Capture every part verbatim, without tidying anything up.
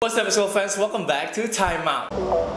What's up, school fans? Welcome back to Time Out.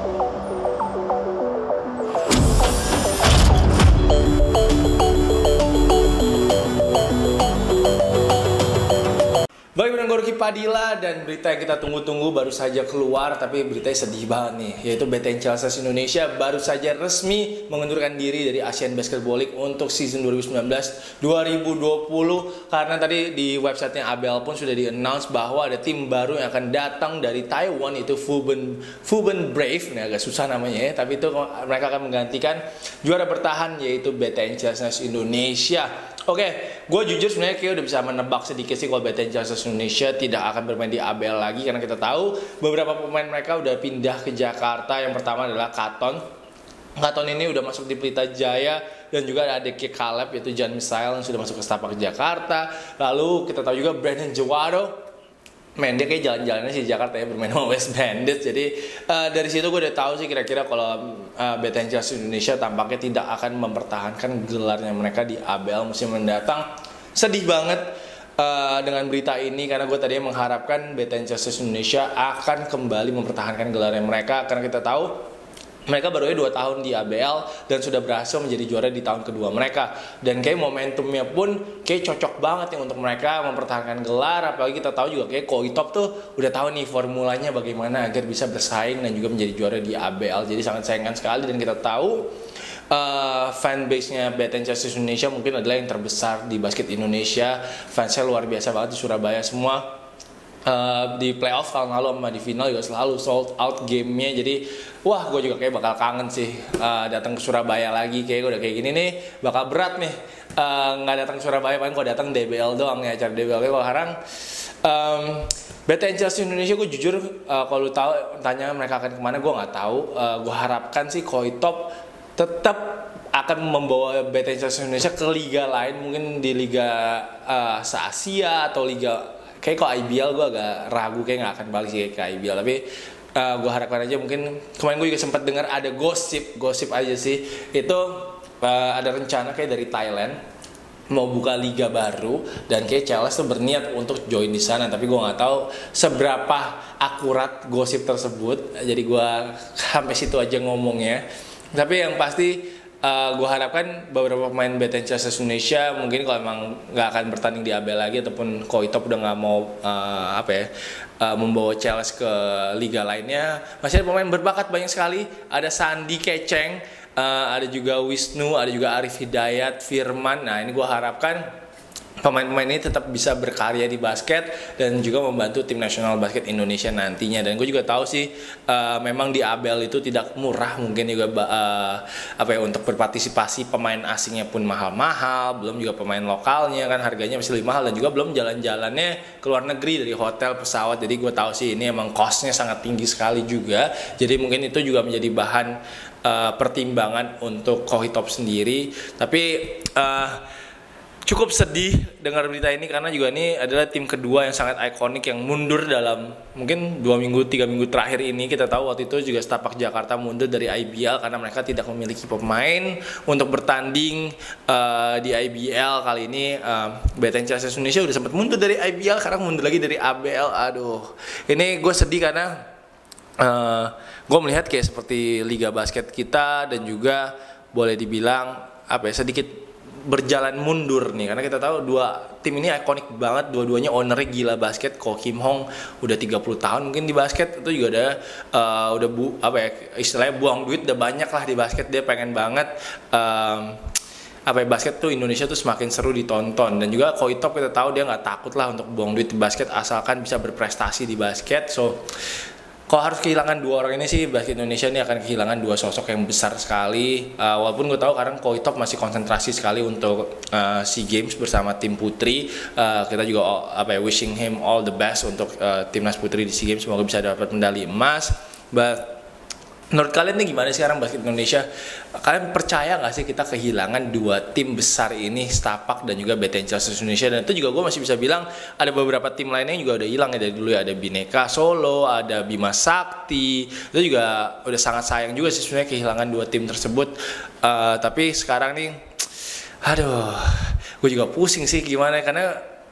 Baik, dengan Rocky Padila dan berita yang kita tunggu-tunggu baru saja keluar, tapi beritanya sedih banget nih, yaitu B T N C L S Indonesia baru saja resmi mengundurkan diri dari Asian Basketball League untuk season dua ribu sembilan belas dua ribu dua puluh karena tadi di websitenya A B L pun sudah di-announce bahwa ada tim baru yang akan datang dari Taiwan, itu Fuben Fuben Brave. Ini agak susah namanya ya, tapi itu mereka akan menggantikan juara bertahan yaitu B T N C L S Indonesia. Oke, okay, gue jujur sebenarnya kayak udah bisa menebak sedikit sih kalau B T N C L S Indonesia tidak akan bermain di A B L lagi, karena kita tahu beberapa pemain mereka udah pindah ke Jakarta. Yang pertama adalah Katon. Katon ini udah masuk di Pelita Jaya, dan juga ada adiknya Caleb yaitu Jan Misael yang sudah masuk ke Setapak Jakarta. Lalu kita tahu juga Brandon Jawado. Men, dia kayak jalan-jalannya sih di Jakarta ya, bermain sama West Bandits. Jadi uh, dari situ gue udah tahu sih kira-kira kalau uh, B T N C L S Indonesia tampaknya tidak akan mempertahankan gelarnya mereka di A B L musim mendatang. Sedih banget uh, dengan berita ini, karena gue tadinya mengharapkan B T N C L S Indonesia akan kembali mempertahankan gelarnya mereka, karena kita tahu mereka baru dua tahun di A B L dan sudah berhasil menjadi juara di tahun kedua mereka. Dan kayak momentumnya pun kayak cocok banget nih untuk mereka mempertahankan gelar. Apalagi kita tahu juga kayak Koitop tuh udah tahu nih formulanya bagaimana agar bisa bersaing dan juga menjadi juara di A B L. Jadi sangat sayangkan sekali, dan kita tahu uh, fanbase-nya B T N C L S Indonesia mungkin adalah yang terbesar di basket Indonesia. Fansnya luar biasa banget di Surabaya semua. Uh, di playoff tahun lalu sama di final juga selalu sold out gamenya. Jadi wah, gue juga kayak bakal kangen sih uh, datang ke Surabaya lagi. Kayak gue udah kayak gini nih bakal berat nih nggak uh, datang ke Surabaya, paling kalau datang D B L doang nih, acara D B L. Kalau sekarang um, B T N C L S Indonesia, gue jujur uh, kalau lu tahu tanya mereka akan kemana, gue nggak tahu. uh, gue harapkan sih Koitop tetap akan membawa B T N C L S Indonesia ke liga lain, mungkin di liga uh, se-Asia atau liga kayak kok I B L. Gue agak ragu kayak nggak akan balik sih ke I B L, tapi uh, gue harapkan aja. Mungkin kemarin gue juga sempat dengar ada gosip gosip aja sih, itu uh, ada rencana kayak dari Thailand mau buka liga baru, dan kayak C L S tuh berniat untuk join di sana. Tapi gue nggak tahu seberapa akurat gosip tersebut, jadi gue sampai situ aja ngomongnya. Tapi yang pasti Uh, gue harapkan beberapa pemain B T N C L S Indonesia mungkin kalau emang nggak akan bertanding di A B L lagi, ataupun Koitop udah nggak mau uh, apa ya uh, membawa C L S ke liga lainnya, masih ada pemain berbakat banyak sekali. Ada Sandi Keceng, uh, ada juga Wisnu, ada juga Arif Hidayat, Firman. Nah, ini gue harapkan pemain-pemain ini tetap bisa berkarya di basket dan juga membantu tim nasional basket Indonesia nantinya. Dan gue juga tahu sih uh, memang di A B L itu tidak murah, mungkin juga uh, apa ya, untuk berpartisipasi pemain asingnya pun mahal-mahal, belum juga pemain lokalnya kan harganya masih lebih mahal, dan juga belum jalan-jalannya ke luar negeri dari hotel, pesawat. Jadi gue tahu sih ini emang costnya sangat tinggi sekali juga. Jadi mungkin itu juga menjadi bahan uh, pertimbangan untuk Koitop sendiri. Tapi uh, cukup sedih dengar berita ini, karena juga ini adalah tim kedua yang sangat ikonik yang mundur dalam mungkin dua minggu tiga minggu terakhir ini. Kita tahu waktu itu juga Setapak Jakarta mundur dari I B L karena mereka tidak memiliki pemain untuk bertanding uh, di I B L. Kali ini uh, B T N C L S Indonesia udah sempat mundur dari I B L, sekarang mundur lagi dari A B L. Aduh, ini gue sedih karena uh, gue melihat kayak seperti liga basket kita, dan juga boleh dibilang apa ya, sedikit berjalan mundur nih, karena kita tahu dua tim ini ikonik banget, dua-duanya ownernya gila basket. Ko Kim Hong udah tiga puluh tahun mungkin di basket, itu juga ada uh, udah bu, apa ya istilahnya buang duit udah banyak lah di basket. Dia pengen banget um, apa ya, basket tuh Indonesia tuh semakin seru ditonton. Dan juga Koitop kita tahu dia nggak takut lah untuk buang duit di basket asalkan bisa berprestasi di basket. So kalau harus kehilangan dua orang ini sih, basket Indonesia ini akan kehilangan dua sosok yang besar sekali. Uh, walaupun gue tahu karena Koitop masih konsentrasi sekali untuk uh, SEA Games bersama tim putri. Uh, kita juga oh, apa ya, wishing him all the best untuk uh, timnas putri di SEA Games. Semoga bisa dapat medali emas. But menurut kalian nih gimana sekarang basket Indonesia? Kalian percaya nggak sih kita kehilangan dua tim besar ini, Setapak dan juga B T N C L S Indonesia? Dan itu juga gue masih bisa bilang ada beberapa tim lainnya yang juga udah hilang ya dari dulu ya. Ada Bhinneka Solo, ada Bima Sakti. Itu juga udah sangat sayang juga sih sebenarnya kehilangan dua tim tersebut. Uh, tapi sekarang nih, aduh, gue juga pusing sih gimana, karena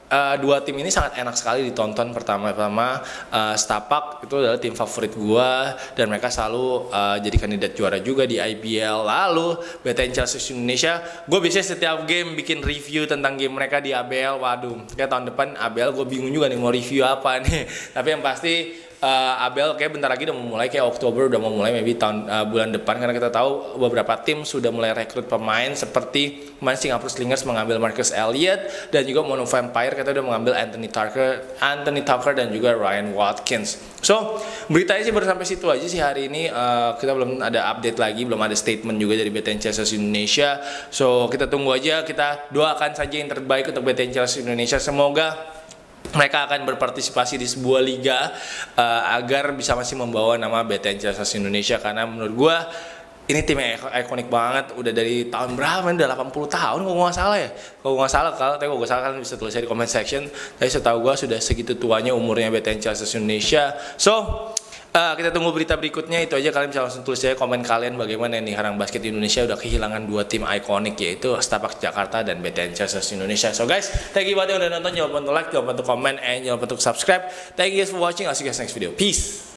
Uh, dua tim ini sangat enak sekali ditonton. Pertama-tama uh, Setapak itu adalah tim favorit gua dan mereka selalu uh, jadi kandidat juara juga di A B L. Lalu B T N C L S Indonesia, gue biasanya setiap game bikin review tentang game mereka di A B L. Waduh, kayak tahun depan A B L gue bingung juga nih mau review apa nih. Tapi yang pasti Uh, A B L kayak bentar lagi udah mau mulai, kayak Oktober udah mau mulai, maybe tahun uh, bulan depan, karena kita tahu beberapa tim sudah mulai rekrut pemain seperti pemain Singapore Slingers mengambil Marcus Elliott dan juga Mono Vampire kita udah mengambil Anthony Tucker, Anthony Tucker dan juga Ryan Watkins. So beritanya sih baru sampai situ aja sih hari ini. Uh, kita belum ada update lagi, belum ada statement juga dari B T N C L S Indonesia. So kita tunggu aja, kita doakan saja yang terbaik untuk B T N C L S Indonesia. Semoga mereka akan berpartisipasi di sebuah liga uh, agar bisa masih membawa nama B T N C L S Indonesia, karena menurut gue ini tim yang ikonik banget. Udah dari tahun berapa? Udah delapan puluh tahun kalau nggak salah ya. Kalau nggak salah, kalau tapi kalau nggak salah kalian bisa tulis di comment section. Tapi setahu gue sudah segitu tuanya umurnya B T N C L S Indonesia. So Uh, kita tunggu berita berikutnya. Itu aja, kalian bisa langsung tulis aja komen kalian bagaimana nih Harang Basket Indonesia udah kehilangan dua tim ikonik, yaitu Setapak Jakarta dan B T N C L S Indonesia. So guys, thank you banget yang udah nonton. Jangan lupa untuk like, jangan lupa untuk comment, and jangan lupa untuk subscribe. Thank you guys for watching. I'll see you guys next video. Peace.